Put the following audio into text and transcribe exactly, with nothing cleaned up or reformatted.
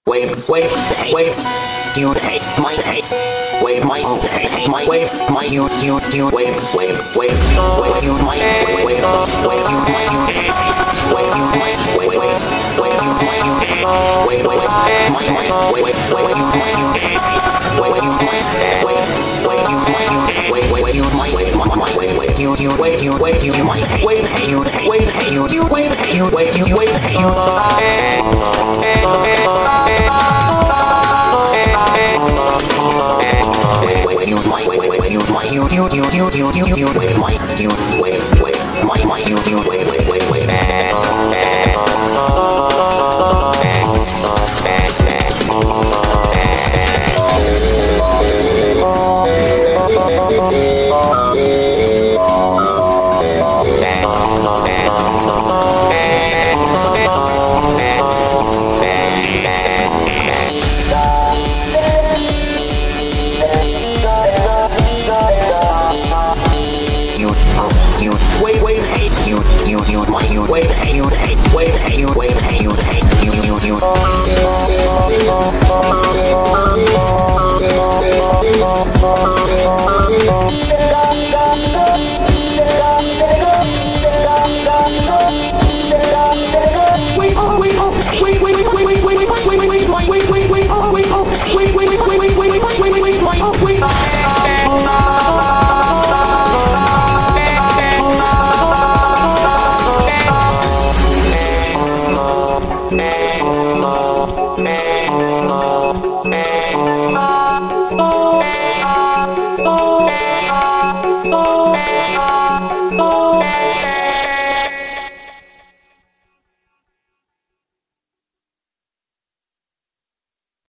wave, wave, hey, wave, you, hey, my, hey, wave, my, hey, hey, my, wave, my, you, you, you, wave, wave, wave, wave, you, my, wave, wave, wave, you, my, you, hey, wave, you, my, wave, wave, wave, you, my, you, hey, wave, wave, my, my, wave, wave, wave, you, my, you, hey, wave, you, my, wave, wave, you, my, you, hey, wave, wave, you, my, wave, my, my, wave, wave, you, you, wave, you, wave, you, my, hey, wave, hey, you, hey, wave, hey, you, you, wave, hey, you, wave, you, wave, hey, you. You you you you you you you wait my you wait wait my my you you wait wait wait wait wait wait hey you you you my you wait hey you hey wait hey you wait hey you hey you you you wait oh wait oh wait wait wait wait wait wait wait wait wait wait my wait wait wait oh wait oh wait wait wait wait wait wait wait wait wait wait my oh wait no, no, no, no.